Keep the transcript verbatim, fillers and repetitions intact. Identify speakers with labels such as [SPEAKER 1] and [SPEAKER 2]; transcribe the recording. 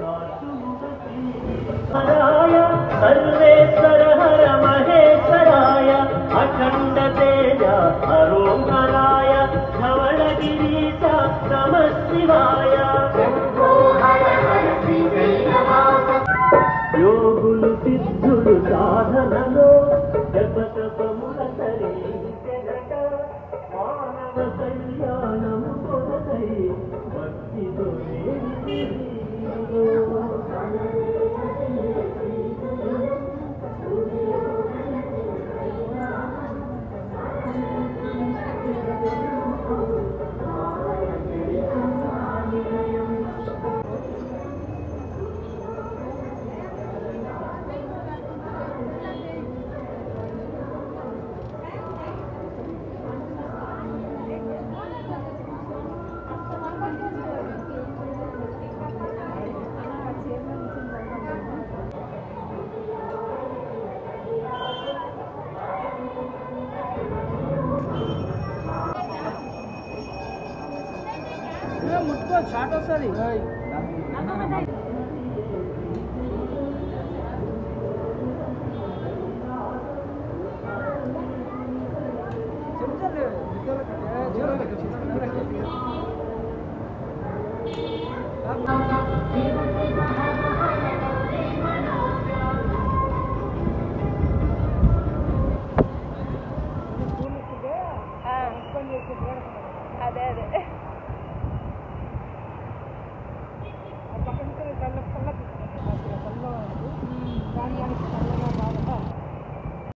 [SPEAKER 1] सर्वेश्वर हर महेश्वराय अखंड तेज अरोहराय धवलगिरीश नमः शिवाय योगुलु सिद्धुलु साधनलो जप तपमुल तरीचनट मानव कल्याणము కొరకై భక్తితో
[SPEAKER 2] मुझको छाटो सरी
[SPEAKER 3] అదే అదే